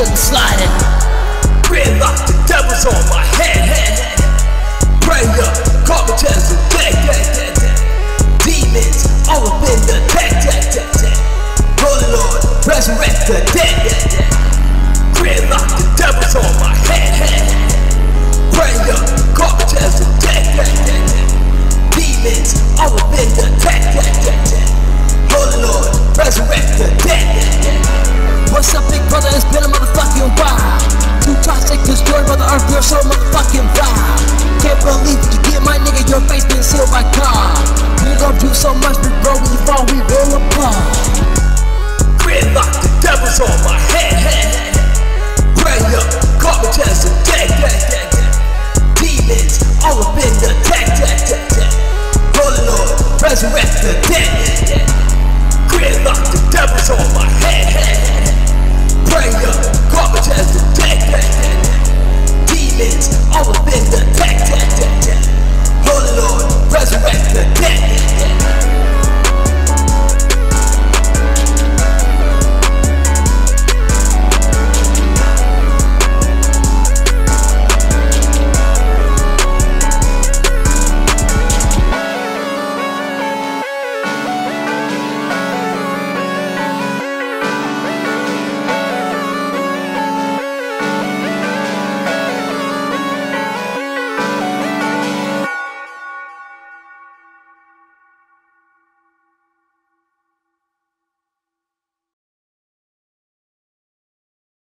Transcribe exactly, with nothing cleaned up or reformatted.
slip and sliding. Gridlock, the devil's on my head, head, head. Pray up, garbage has a dead, dead, dead, dead. Demons all up in the dead, dead, dead, dead. Holy Lord, resurrect the dead, dead, dead. Gridlock, the devil's on my head, head, head. Pray up, garbage has a dead, dead, dead, dead. Demons all up in the dead, dead, dead, dead. Holy Lord, resurrect the dead, dead, dead. What's up, big brother? It's been a motherfucking while. Too toxic, destroyed by the earth, you're so